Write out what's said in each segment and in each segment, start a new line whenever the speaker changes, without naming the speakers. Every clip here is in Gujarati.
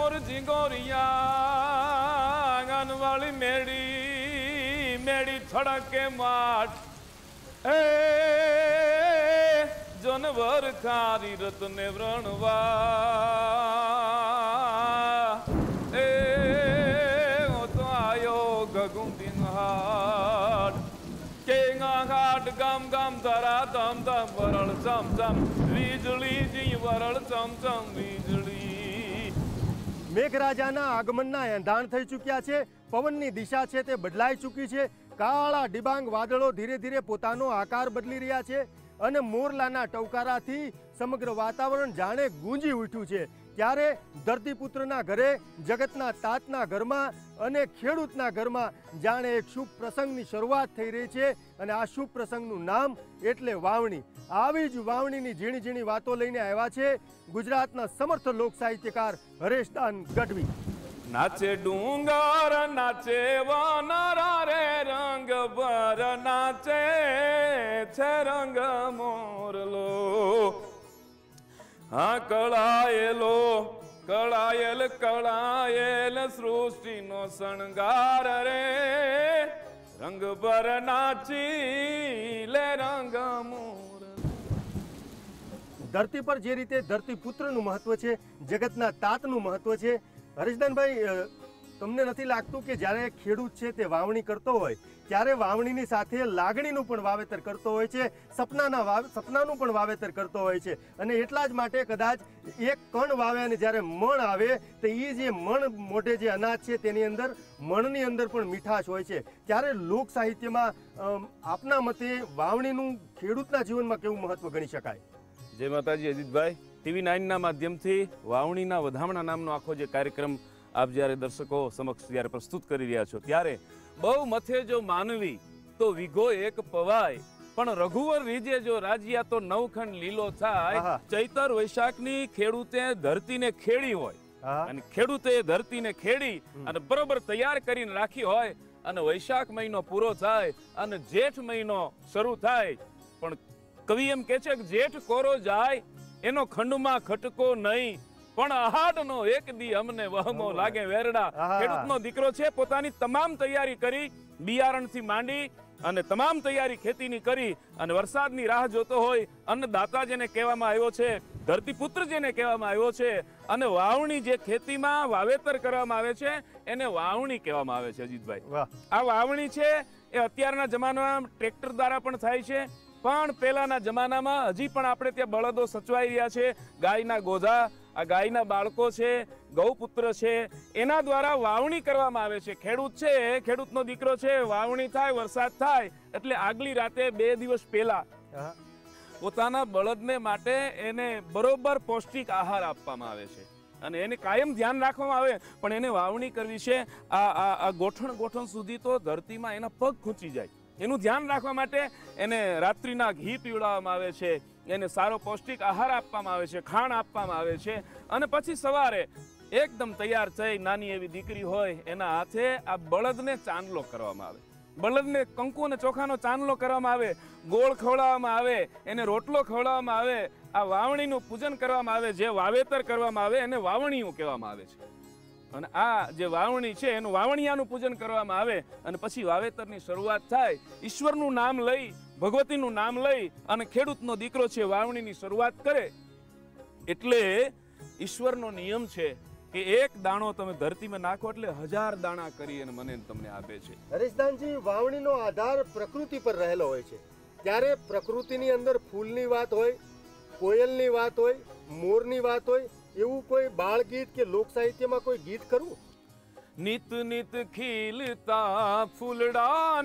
मोर जिंगोरिया आंगन वाली मेड़ी मेड़ी छड़क के माट ए जनवर खारी रत्ने व्रणवा ए ओ तो आयो गगुंदिन हाट केंगा घाट गम गम धरा धम धम वरल चम चम વીજળી જી વરળ ચમ ચમ વીજળી।
મેઘરાજાના આગમનના એંધાણ થઈ ચૂક્યા છે, પવનની દિશા છે તે બદલાઈ ચૂકી છે, કાળા ડિબાંગ વાદળો ધીરે ધીરે પોતાનો આકાર બદલી રહ્યા છે અને મોરલાના ટવકારાથી સમગ્ર વાતાવરણ જાણે ગુંજી ઉઠ્યું છે। ત્યારે ધરતીપુત્રના ઘરે, જગતના તાતના ઘરમાં અને ખેડૂતના ઘરમાં જાણે એક શુભ પ્રસંગની શરૂઆત થઈ રહી છે અને આ શુભ પ્રસંગનું નામ એટલે વાવણી। આવી જ વાવણીની ઝીણી ઝીણી વાતો લઈને આવ્યા છે ગુજરાતના સમર્થ લોક સાહિત્યકાર હરેશદાન ગઢવી।
નાચે ડુંગર નાચે વાનરા રે રંગ ભર નાચે છે રંગ મોરલો હા કળાયેલો કળાયેલ કળાયેલ સૃષ્ટિનો શણગાર રે રંગ ભર નાચી લે રંગ મોર।
ધરતી પર જે રીતે ધરતીપુત્રનું મહત્વ છે, જગતના તાતનું મહત્વ છે, હરેશદાનભાઈ તમને નથી લાગતું કે જ્યારે ખેડૂત છે તે વાવણી કરતો હોય ત્યારે વાવણીની સાથે લાગણીનું પણ વાવેતર કરતો હોય છે, સપનાનું પણ વાવેતર કરતો હોય છે અને એટલા જ માટે કદાચ એક કણ વાવે અને જ્યારે મણ આવે તો એ જે મણ મોઢે જે અનાજ છે તેની અંદર મણની અંદર પણ મીઠાશ હોય છે। ત્યારે લોક સાહિત્યમાં આપના મતે વાવણીનું ખેડૂતના જીવનમાં કેવું મહત્વ ગણી શકાય?
જય માતાજી અજીતભાઈ, TV9 ના માધ્યમથી વાવણીના વધામણા નામનો આખો જે કાર્યક્રમ આપ જ્યારે દર્શકો સમક્ષ જ્યારે પ્રસ્તુત કરી રહ્યા છો ત્યારે બહુ મથે જો માનવી તો વિઘો એક પવાય પણ રઘુવર રીજે જો રાજ્યા તો નવખંડ લીલો થાય। ચૈતર વૈશાખની ખેડૂતે ધરતીને ખેડી હોય અને ખેડૂતે ધરતીને ખેડી અને બરોબર તૈયાર કરીને રાખી હોય અને વૈશાખ મહિનો પૂરો થાય અને જેઠ મહિનો શરૂ થાય પણ કવિ એમ કહે છે કે જેઠ કોરો જાય એનો ખંડમાં ખટકો નહીં પણ અહાડનો એક દી અમને વહમો લાગે વેરડા। ખેડૂતનો દીકરો છે, પોતાની તમામ તૈયારી કરી, બિયારણથી માંડી અને તમામ તૈયારી ખેતીની કરી અને વરસાદની રાહ જોતો હોય, અન્નદાતા જેને કહેવામાં આવ્યો છે, ધરતીપુત્ર જેને કહેવામાં આવ્યો છે અને વાવણી જે ખેતીમાં વાવેતર કરવામાં આવે છે એને વાવણી કહેવામાં આવે છે। અજીતભાઈ, આ વાવણી છે એ અત્યારના જમાનામાં ટ્રેક્ટર દ્વારા પણ થાય છે પણ પહેલાના જમાનામાં હજી પણ આપણે ત્યાં બળદો સચવાઈ રહ્યા છે, ગાયના ગોધા, આ ગાયના બાળકો છે, ગૌપુત્ર છે, એના દ્વારા વાવણી કરવામાં આવે છે। ખેડૂત છે, ખેડૂતનો દીકરો છે, વાવણી થાય, વરસાદ થાય એટલે આગલી રાતે 2 દિવસ પહેલા પોતાના બળદને માટે એને બરોબર પૌષ્ટિક આહાર આપવામાં આવે છે અને એને કાયમ ધ્યાન રાખવામાં આવે પણ એને વાવણી કરવી છે આ ગોઠણ ગોઠણ સુધી તો ધરતીમાં એના પગ ખૂંચી જાય, એનું ધ્યાન રાખવા માટે એને રાત્રિના ઘી પીવડાવવામાં આવે છે, એને સારો પૌષ્ટિક આહાર આપવામાં આવે છે, ખાણ આપવામાં આવે છે અને પછી સવારે એકદમ તૈયાર થઈ નાની એવી દીકરી હોય એના હાથે આ બળદને ચાંદલો કરવામાં આવે, બળદને કંકુ અને ચોખાનો ચાંદલો કરવામાં આવે, ગોળ ખવડાવવામાં આવે, એને રોટલો ખવડાવવામાં આવે, આ વાવણીનું પૂજન કરવામાં આવે, જે વાવેતર કરવામાં આવે એને વાવણીયું કહેવામાં આવે છે અને આ જે વાવણી છે એનું વાવણિયાનું પૂજન કરવામાં આવે અને પછી વાવેતરની શરૂઆત થાય। ઈશ્વરનું નામ લઈ, ભગવતીનું નામ લઈ અને ખેડૂતનો દીકરો છે વાવણીની શરૂઆત કરે એટલે ઈશ્વરનો નિયમ છે કે એક દાણો તમે ધરતીમાં નાખો એટલે 1000 દાણા કરી અને મને તમને આપે છે।
હરેશદાનજી, વાવણીનો આધાર પ્રકૃતિ પર રહેલો હોય છે ત્યારે પ્રકૃતિની અંદર ફૂલની વાત હોય, કોયલની વાત હોય, મોરની વાત હોય, એવું કોઈ બાળ ગીત કે લોક સાહિત્યમાં કોઈ ગીત કરવું?
નિત નિત ખીલતા ફૂલડા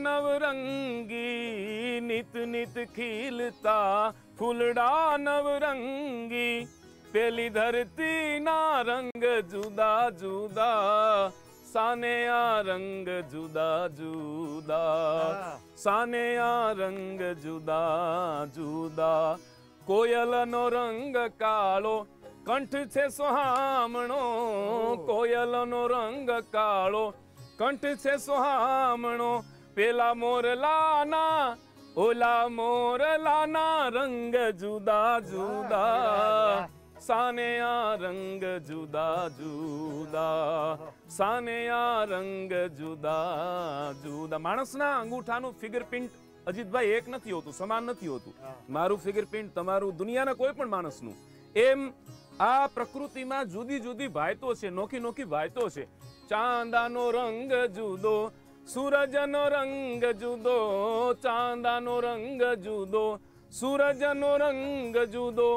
નવરંગી, નિત નિત ખીલતા ફૂલડા નવરંગી, પેલી ધરતી ના રંગ જુદા જુદા, સાને આ રંગ જુદા જુદા, સાને આ રંગ જુદા જુદા, કોયલનો રંગ કાળો કંઠ છે સોહામણો, કોયલનો રંગ કાળો કંઠ છે સોહામણો, પેલા મોરલાના ઓલા મોરલાના રંગ જુદા જુદા, સાને આ રંગ જુદા જુદા, સાને આ રંગ જુદા જુદા. માણસના અંગૂઠાનું ફિંગરપ્રિન્ટ અજીતભાઈ એક નથી હોતું, સમાન નથી હોતું. મારું ફિંગરપ્રિન્ટ, તમારું, દુનિયાના કોઈ પણ માણસનું. એમ આ પ્રકૃતિમાં જુદી જુદી ભાયતો છે, નોખી નોખી ભાયતો છે. ચાંદાનો રંગ જુદો, સૂરજનો રંગ જુદો, ચાંદાનો રંગ જુદો, સૂરજનો રંગ જુદો,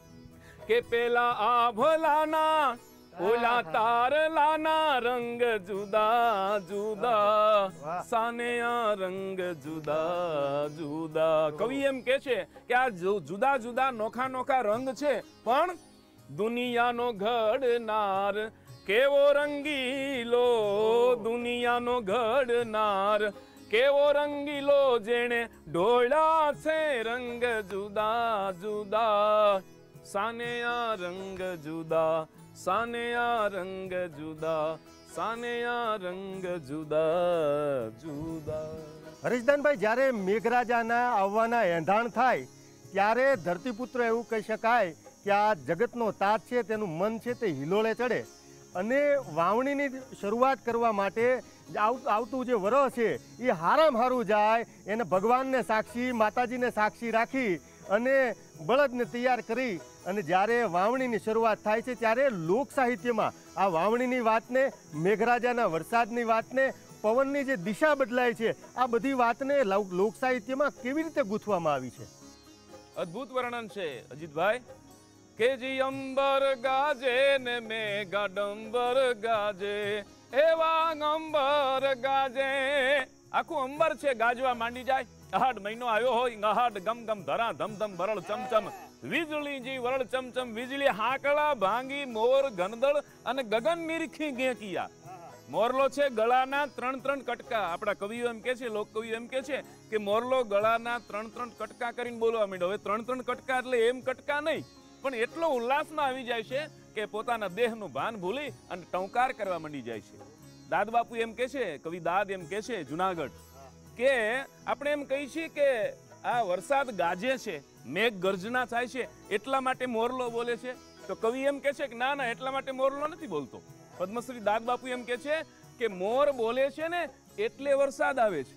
કે પેલા આભલાના ઓલા તારલાના રંગ જુદા જુદા, સાને આ રંગ જુદા જુદા. કવિ એમ કે છે કે આ જુદા જુદા નોખા નોખા રંગ છે, પણ દુનિયાનો ઘડનાર કેવો રંગીલો, દુનિયાનો ઘડનાર કેવો રંગીલો, જેણે ઢોળ્યા છે રંગ જુદા જુદા, સાને આ રંગ જુદા, સાને આ રંગ જુદા, સાને આ રંગ જુદા જુદા.
હરીશદાનભાઈ, જ્યારે મેઘરાજાના આવવાના એંધાણ થાય ત્યારે ધરતીપુત્ર એવું કહી શકાય કે આ જગતનો તાત છે, તેનું મન છે તે હિલોળે ચડે. અને વાવણીની શરૂઆત કરવા માટે આવતું જે વરસ છે એ હારામ હારું જાય, એને ભગવાનને સાક્ષી, માતાજીને સાક્ષી રાખી અને બળદને તૈયાર કરી અને જ્યારે વાવણીની શરૂઆત થાય છે ત્યારે લોક સાહિત્યમાં આ વાવણીની વાતને, મેઘરાજાના વરસાદની વાતને, પવનની જે દિશા બદલાય છે, આ બધી વાતને લોક સાહિત્યમાં કેવી રીતે ગૂંથવામાં આવી છે?
અદ્ભુત વર્ણન છે અજીતભાઈ. કે જી અંબર ગાજે ને મેઘાડંબર ગાજે, એવા અંબર ગાજે. આખું અંબર છે ગાજવા માંડી જાય. અહાડ મહિનો આવ્યો હોય, અહાડ ગમ ગમ ધરા ધમ ધમ વરળ ચમચમ, વીજળી જી વરળ ચમચમ, વીજળી હાકળા ભાંગી, મોર ગનદળ અને ગગન નિરીખી ગેકિયા. મોરલો છે ગળાના 3 કટકા. આપણા કવિઓ એમ કે છે, લોક કવિઓ એમ કે છે કે મોરલો ગળાના 3 કટકા કરીને બોલવા માંડ્યો. હવે 3 કટકા એટલે એમ કટકા નહીં, પણ એટલો ઉલ્લાસમાં આવી જાય છે કે પોતાના દેહનું ભાન ભૂલી અને ટંકાર કરવા માંડી જાય છે. દાદ બાપુ એમ કે છે, કવિ દાદ એમ કે છે જુનાગઢ, કે આપણે એમ કહી છીએ કે આ વરસાદ ગાજે છે, મેઘ ગર્જના થાય છે એટલા માટે મોરલો બોલે છે. તો કવિ એમ કે છે કે ના ના, એટલા માટે મોરલો નથી બોલતો. પદ્મશ્રી દાદ બાપુ એમ કે છે કે મોર બોલે છે ને એટલે વરસાદ આવે છે,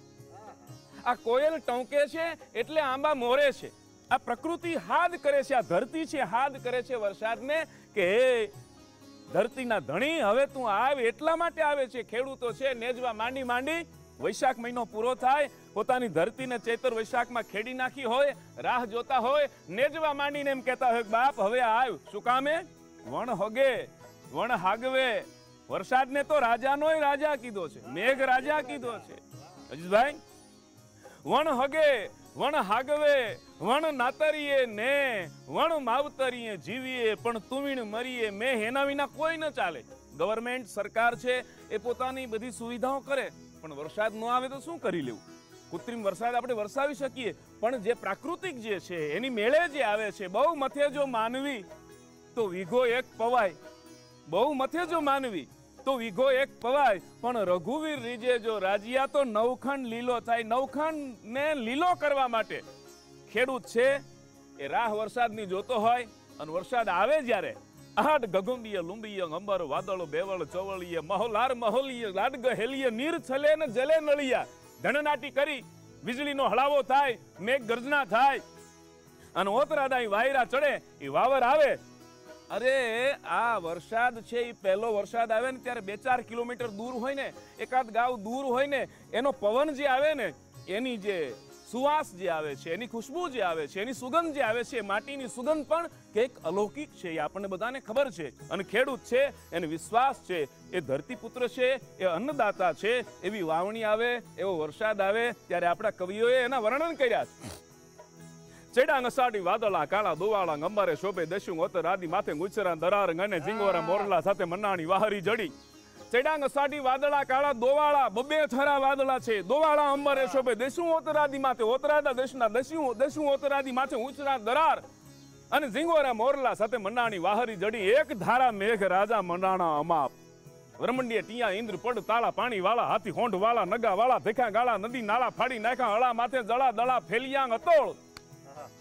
આ કોયલ ટંકે છે એટલે આંબા મોરે છે. આ પ્રકૃતિ હાદ કરે છે, આ ધરતી છે હાદ કરે છે વરસાદને કે હે ધરતીના ધણી, હવે તું આવ. એટલા માટે આવે છે. ખેડૂતો છે નેજવા માંડી માંડી, વૈશાખ મહિનો પૂરો થાય, પોતાની ધરતીને ચૈતર વૈશાખમાં ખેડી નાખી હોય, રાહ જોતા હોય, નેજવા માંડીને એમ કહેતા હોય બાપ હવે આવ. શું કામે? વણ હોગે વણ હાગવે. વરસાદને તો રાજાનોય રાજા કીધો છે, મેઘ રાજા કીધો છે અજીતભાઈ. વણ હગે વણ હાગવે, વણ નાતરીએ ને વણ માવતરીએ જીવીએ, પણ તુવીણ મરીએ મેં, એના વિના કોઈ ન ચાલે. ગવર્મેન્ટ સરકાર છે એ પોતાની બધી સુવિધાઓ કરે, પણ વરસાદ ન આવે તો શું કરી લેવું? કૃત્રિમ વરસાદ આપણે વરસાવી શકીએ, પણ જે પ્રાકૃતિક જે છે એની મેળે જે આવે છે, બહુ મથે જો માનવી તો વીઘો એક પવાય, બહુ મથે જો માનવી તો વીઘો એક પવાય, પણ રઘુવીર રીજે જો રાજ્યા તો નવખંડ લીલો થાય. નવખંડ ને લીલો કરવા માટે ખેડૂત છે એ રાહ વરસાદની જોતો હોય, અને વરસાદ આવે જ્યારે આડ ગગુંબીય લુંબીય અંબર વાદળો બેવળ ચોવળીય મહોલાર મહોલીય લાડગ હેલીય નીર છલે ને જલે નળિયા. ધણનાટી કરી વીજળીનો હળાવો થાય, મેઘ ગર્જના થાય અને ઓતરાદાઈ વાયરા ચડે, એ વાવર આવે. અરે આ વરસાદ છે એ પહેલો વરસાદ આવે ને ત્યારે 2-4 કિલોમીટર દૂર હોય ને, એકાદ ગાવ દૂર હોય ને, એનો પવન જે આવે ને, એની જે સુવાસ જે આવે છે, એની ખુશ્બુ જે આવે છે, એની સુગંધ જે આવે છે, માટીની સુગંધ પણ કંઈક અલૌકિક છે, એ આપણને બધાને ખબર છે. અને ખેડૂત છે એને વિશ્વાસ છે, એ ધરતીપુત્ર છે, એ અન્નદાતા છે. એવી વાવણી આવે, એવો વરસાદ આવે ત્યારે આપણા કવિઓએ એના વર્ણન કર્યા છે. ચેડાંગ અસાડી વાદળા કાળા દોવાળા અંબારે શોભે દસ્યું ઓતર આદિ માથે ગુચરા દરાર ગને ઝીંગોરા મોરલા સાથે મનાણી વાહરી જડી. ચેડાંગ અસાડી વાદળા કાળા દોવાળા, બબે થરા વાદળા છે. દોવાળા અંબારે શોભે દસ્યું ઓતરાદી માથે, ઓતરાદા દેશના દસ્યું ઓતરાદી માથે ઉચરા દરાર અને ઝીંગોરા મોરલા સાથે મનાણી વાહરી જડી. એક ધારા મેઘ રાજા મનાણા અમાપ, વરમંડીએ ટીયા ઇન્દ્ર પડ તાળા પાણી વાળા, હાથી હોંઢ વાળા, નગા વાળા, દેખા ગાળા, નદી નાળા ફાડી નાખ્યા, હળા માથે જળા દળા ફેલિયાંગ અતોળ.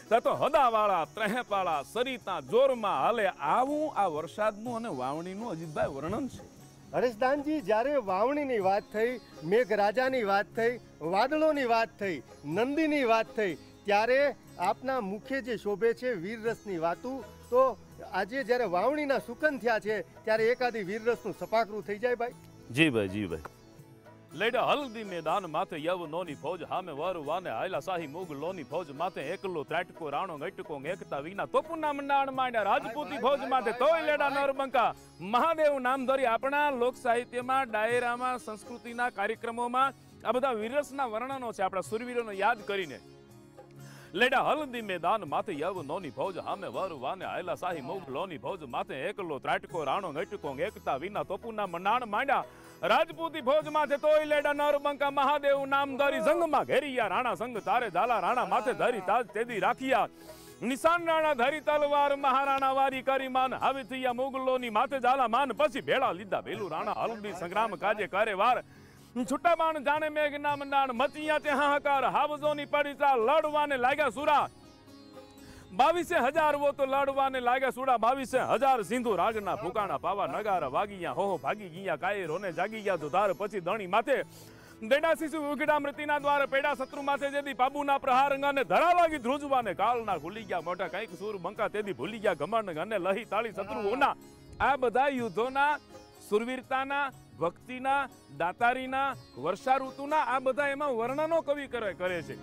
ત્યાં તો હદાવાળા ત્રેહપાળા સરિતા જોરમાં હાલે આવું આ વરસાદનું અને વાવણીનું અજીતભાઈ વર્ણન છે.
હરેશદાનજી, જ્યારે વાવણીની વાત થઈ, મેઘરાજાની વાત થઈ, વાદળોની વાત થઈ, નંદીની વાત થઈ, ત્યારે આપના મુખે જે શોભે છે વીરરસની વાતું. તો આજે જ્યારે વાવણીના સુકન થયા છે ત્યારે એકાદી વીરરસનું સપાકરું થઈ જાય ભાઈ.
જી ભાઈ. લેડા હલ્દી મેદાન માથે યવનોની ફૌજ હામે વરવાને આયલા શાહી મુગલોની ફૌજ માથે એકલો ત્રાટકો રાણો ગટકો એકતા વિના તોપુના મંડાણ માંડ્યા રાજપૂતી ફૌજ માથે તોય લેડા નરબંકા મહાદેવ નામ ધરી. આપણા લોક સાહિત્યમાં, ડાયરામાં, સંસ્કૃતિના કાર્યક્રમોમાં આ બધા વીરરસના વર્ણનો છે આપણા સુરવીરોનો યાદ કરીને. લેડા હલ્દી મેદાન માથે યવનોની ફૌજ હામે વરવાને આયલા શાહી મુગલોની ફૌજ માથે એકલો ત્રાટકો રાણો ગટકો એકતા વિના તોપુના મંડાણ માંડ્યા રાજપૂતી ફૌજ માથે તોય લેડા નરબંકા મહાદેવ નામ ધરી સંગમાં ઘેરિયા રાણા સંગ તારે ઝાલા રાણા માથે ધરી તાજ તેદી રાખિયા નિશાન રાણા ધરી તલવાર મહારાણા વારી કરી માન હાવી થયા મુગલોની માથે ઝાલા માન પછી ભેળા લીધા ભેલું રાણા હલ્દી સંગ્રામ કાજે કરે વાર છૂટા બાણ જાણે મેઘના મંડાણ મચિયા તે હાહાકાર હાવજોની પડીચા લડવાને લાગ્યા સુરા 22,000 વો તો લડવાને લાગ્યા સુડા 22,000 સિંધુ રાજના ફુકાણા પાવા નગારા વાગીયા હો ભાગી ગયા કાયરોને જાગી ગયા દુધાર પછી દણી માથે દેડા શિશુ ઉઘડા મૃતિના દ્વાર પેડા શત્રુ માથે જેદી પાબુના પ્રહાર અંગાને ધડા લાગી ધ્રુજવાને કાળના ખુલી ગયા મોટા કઈક સૂર બંકા તેદી ભૂલી ગયા ગમણ અને લહી તાળી શત્રુઓના. આ બધા યુદ્ધોના, સુરવીરતાના, ભક્તિના, દાતારીના, વર્ષા ઋતુના આ બધા એમાં વર્ણનો કવિ કરે છે.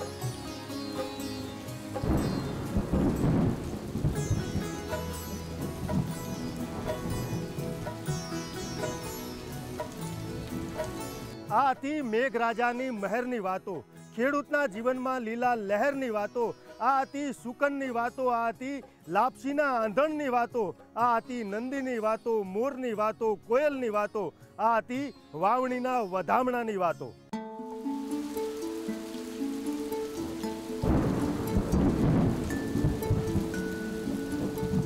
આ હતી મેઘરાજાની મહેરની વાતો, ખેડૂતના જીવનમાં લીલા લહેરની વાતો, આ હતી સુકનની વાતો, આ હતી લાપસીના આંધણની વાતો, આ હતી નંદીની વાતો, મોરની વાતો, કોયલની વાતો, આ હતી વાવણીના વધામણાની વાતો.